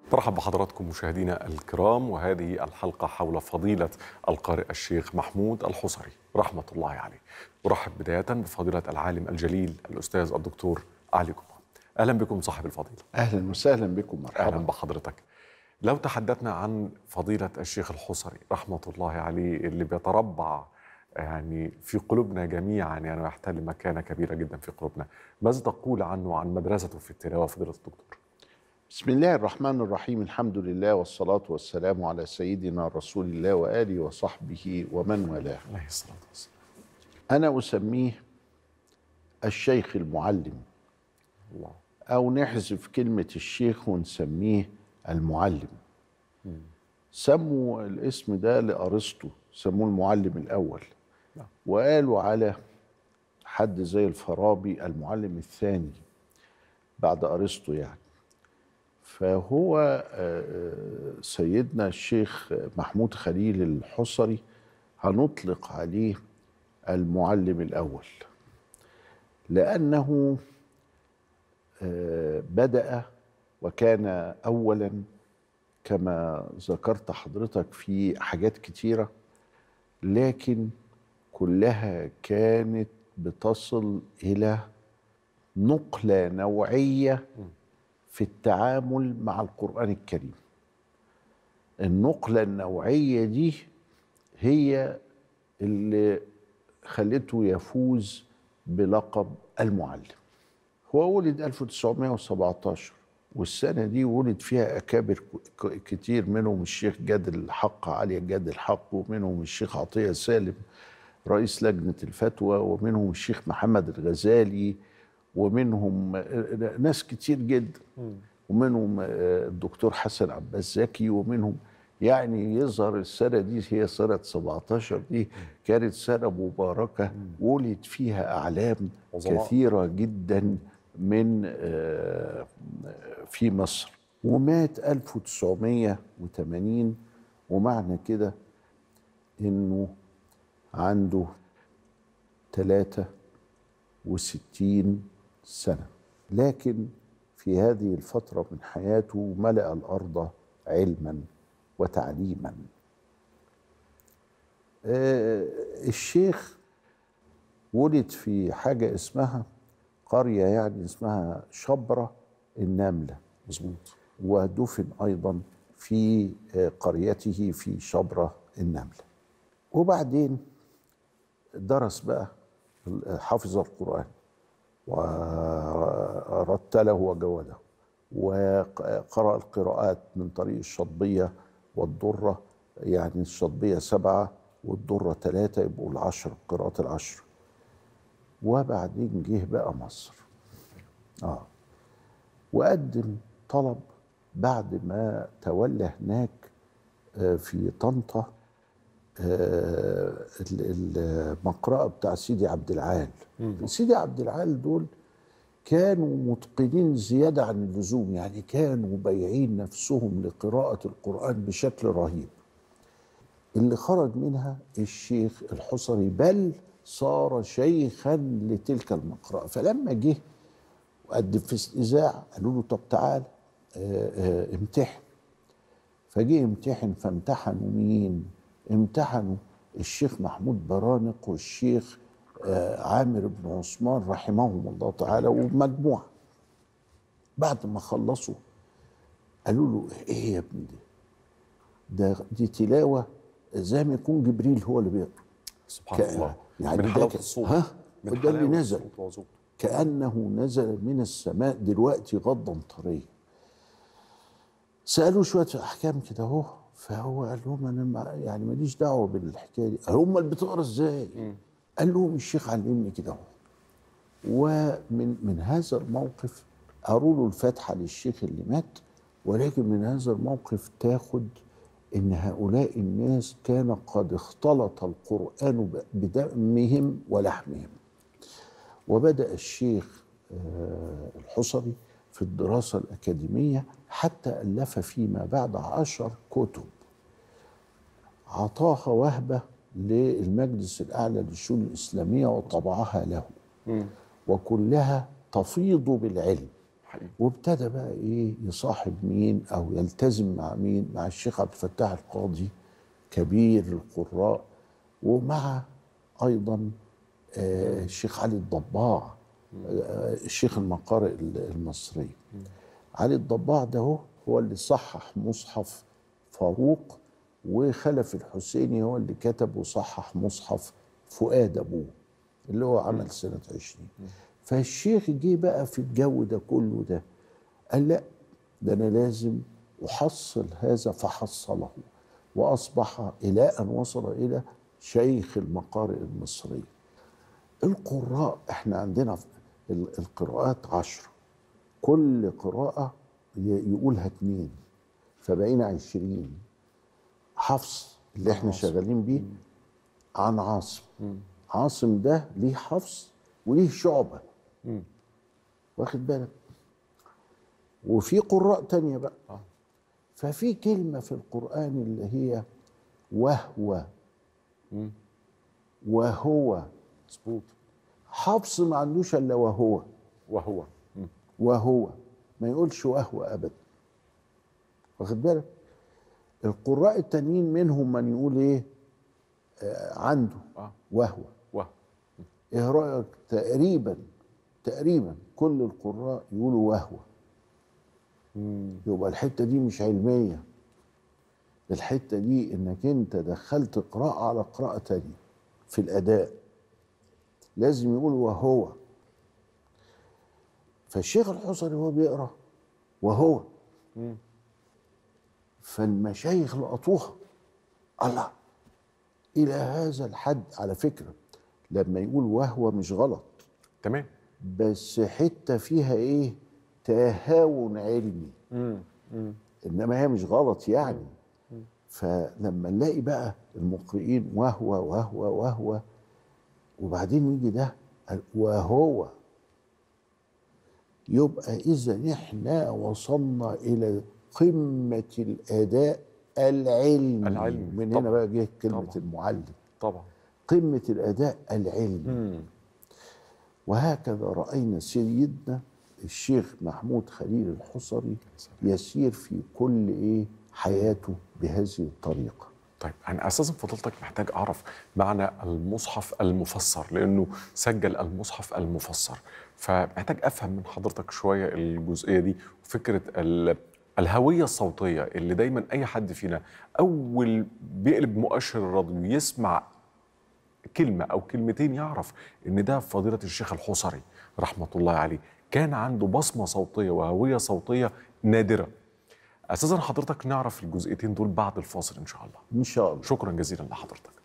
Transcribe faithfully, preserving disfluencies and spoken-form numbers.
مرحبا بحضراتكم مشاهدينا الكرام، وهذه الحلقة حول فضيلة القارئ الشيخ محمود الحصري رحمة الله عليه. أرحب بداية بفضيلة العالم الجليل الأستاذ الدكتور علي جمعة. أهلا بكم صاحب الفضيلة. أهلا وسهلا بكم، مرحبا. أهلا بحضرتك. لو تحدثنا عن فضيلة الشيخ الحصري رحمة الله عليه اللي بيتربع يعني في قلوبنا جميعا، يعني ويحتل مكانة كبيرة جدا في قلوبنا، ماذا تقول عنه وعن مدرسته في التلاوة فضيلة الدكتور؟ بسم الله الرحمن الرحيم، الحمد لله والصلاة والسلام على سيدنا رسول الله وآله وصحبه ومن والاه. عليه الصلاة والسلام. أنا أسميه الشيخ المعلم، الله. أو نحذف كلمة الشيخ ونسميه المعلم. سموا الاسم ده لأرسطو، سموه المعلم الأول، وقالوا على حد زي الفارابي المعلم الثاني بعد أرسطو يعني. فهو سيدنا الشيخ محمود خليل الحصري هنطلق عليه المعلم الأول، لأنه بدأ وكان أولا كما ذكرت حضرتك في حاجات كتيرة، لكن كلها كانت بتصل إلى نقلة نوعية في التعامل مع القرآن الكريم. النقلة النوعية دي هي اللي خلته يفوز بلقب المعلم. هو ولد ألف وتسعمائة وسبعة عشر، والسنة دي ولد فيها أكابر كتير، منهم الشيخ جاد الحق علي جاد الحق، ومنهم الشيخ عطية سالم رئيس لجنة الفتوى، ومنهم الشيخ محمد الغزالي، ومنهم ناس كتير جدا، ومنهم الدكتور حسن عباس زكي، ومنهم يعني يظهر السنة دي هي سنة سبعة عشر دي كانت سنة مباركة ولد فيها أعلام كثيرة جدا من في مصر. ومات ألف وتسعمائة وثمانين، ومعنى كده إنه عنده ثلاثة وستين سنة، لكن في هذه الفترة من حياته ملأ الأرض علما وتعليما. آه الشيخ ولد في حاجة اسمها قرية، يعني اسمها شبرة النملة، مظبوط، ودفن أيضا في آه قريته في شبرة النملة. وبعدين درس بقى، حفظ القرآن ورتله وجوده، وقرأ القراءات من طريق الشطبية والضرة، يعني الشطبية سبعة والضرة ثلاثة، يبقوا العشر، القراءات العشر. وبعدين جه بقى مصر آه وقدم طلب بعد ما تولى هناك في طنطا المقرأة بتاع سيدي عبد العال. سيدي عبد العال دول كانوا متقنين زيادة عن اللزوم، يعني كانوا بايعين نفسهم لقراءة القرآن بشكل رهيب، اللي خرج منها الشيخ الحصري، بل صار شيخا لتلك المقرأة. فلما جه وقدم في الإذاعة قالوا له طب تعال اه اه امتحن. فجه امتحن، فامتحنوا مين؟ امتحنوا الشيخ محمود برانق والشيخ آه عامر بن عثمان رحمهم الله تعالى ومجموعة. بعد ما خلصوا قالوا له ايه يا ابني ده؟ ده دي تلاوة زي ما يكون جبريل هو اللي بيقرأ. سبحان الله. يعني من حلاوة الصوت، ها من وده اللي نزل الصوت كأنه نزل من السماء دلوقتي غضا طريا. سألوه شوية أحكام كده اهو، فهو قال لهم انا يعني ماليش دعوه بالحكايه دي. قال هم اللي بتقرا ازاي؟ مم. قال لهم الشيخ علمني كده اهو. ومن من هذا الموقف قالوا له الفاتحه للشيخ اللي مات، ولكن من هذا الموقف تاخد ان هؤلاء الناس كان قد اختلط القران بدمهم ولحمهم. وبدأ الشيخ الحصري في الدراسة الأكاديمية حتى ألف فيما بعد عشر كتب عطاها وهبة للمجلس الأعلى للشؤون الإسلامية وطبعها له، م. وكلها تفيض بالعلم. حقيقي. وابتدى بقى ايه يصاحب مين او يلتزم مع مين؟ مع الشيخ عبد الفتاح القاضي كبير القراء، ومع ايضا آه الشيخ علي الضباع، آه الشيخ المقارئ المصري. علي الضباع ده هو, هو اللي صحح مصحف فاروق، وخلف الحسيني هو اللي كتب وصحح مصحف فؤاد ابوه اللي هو عمل سنة عشرين. فالشيخ جه بقى في الجو ده كله ده، قال لا ده أنا لازم أحصل هذا، فحصله وأصبح إلى أن وصل إلى شيخ المقارئ المصري. القراء احنا عندنا القراءات عشرة، كل قراءة يقولها اتنين، فبقينا عشرين. حفص اللي احنا شغالين بيه عن عاصم، عاصم ده ليه حفص وليه شعبة، واخد بالك؟ وفي قراء تانية بقى. آه. ففي كلمة في القرآن اللي هي وهو، مم. وهو مظبوط. حفص ما عندوش الا وهو، وهو مم. وهو ما يقولش وهو ابدا، واخد بالك؟ القراء التانيين منهم من يقول ايه آه عنده آه. وهو وهو. ايه رأيك؟ تقريبا تقريبا كل القراء يقولوا وهو. مم. يبقى الحتة دي مش علمية، الحتة دي انك انت دخلت قراءة على قراءة تانية في الأداء، لازم يقول وهو. فالشيخ الحصري هو بيقرأ وهو، مم. فالمشايخ لقطوها، الله إلى هذا الحد. على فكرة لما يقول وهو مش غلط، تمام، بس حتة فيها إيه تهاون علمي، مم. مم. إنما هي مش غلط يعني. مم. فلما نلاقي بقى المقرئين وهو وهو وهو، وبعدين يجي ده وهو، يبقى إذا إحنا وصلنا إلى قمة الأداء العلمي. العلمي من طبعًا. هنا بقى جه كلمة طبعًا. المعلم. طبعا قمة الأداء العلمي. مم. وهكذا رأينا سيدنا الشيخ محمود خليل الحصري يسير في كل إيه حياته بهذه الطريقة. طيب أنا أساسا فضلتك محتاج أعرف معنى المصحف المفسر، لأنه سجل المصحف المفسر، فمحتاج أفهم من حضرتك شوية الجزئية دي، وفكرة الهوية الصوتية اللي دايما أي حد فينا أول بيقلب مؤشر الراديو يسمع كلمة أو كلمتين يعرف إن ده فضيلة الشيخ الحصري رحمة الله عليه، كان عنده بصمة صوتية وهوية صوتية نادرة. أساسا حضرتك نعرف الجزئيتين دول بعد الفاصل إن شاء الله. إن شاء الله. شكرا جزيلا لحضرتك.